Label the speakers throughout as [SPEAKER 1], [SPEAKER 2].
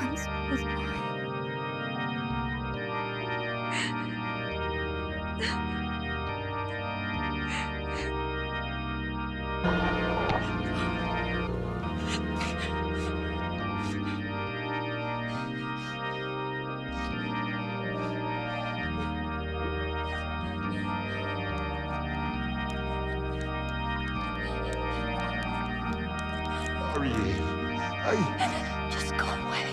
[SPEAKER 1] once was mine.
[SPEAKER 2] Sorry.
[SPEAKER 1] Just go away.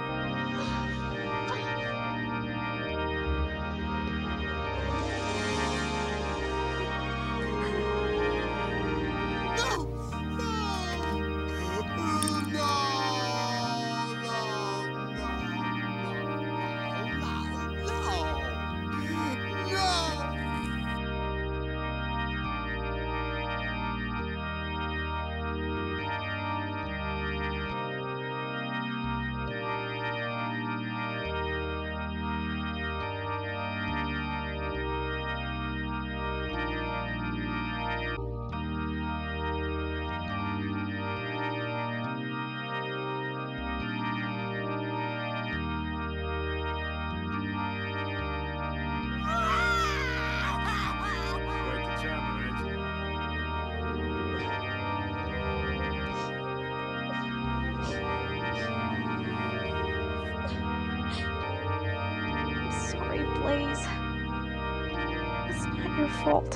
[SPEAKER 1] Sorry, Blaze. It's not your fault.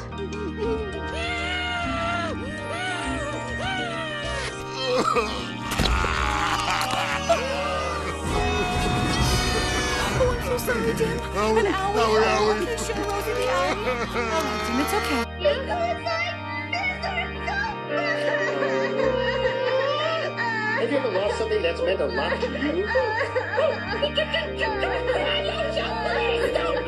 [SPEAKER 1] Oh, I'm so sorry, Dim. An owl.
[SPEAKER 2] Owie.
[SPEAKER 1] Can you show Rosie the owl? All right, Dim, it's okay.
[SPEAKER 3] You suicide!
[SPEAKER 4] Have you ever lost something that's meant a lot to you?
[SPEAKER 3] Stop!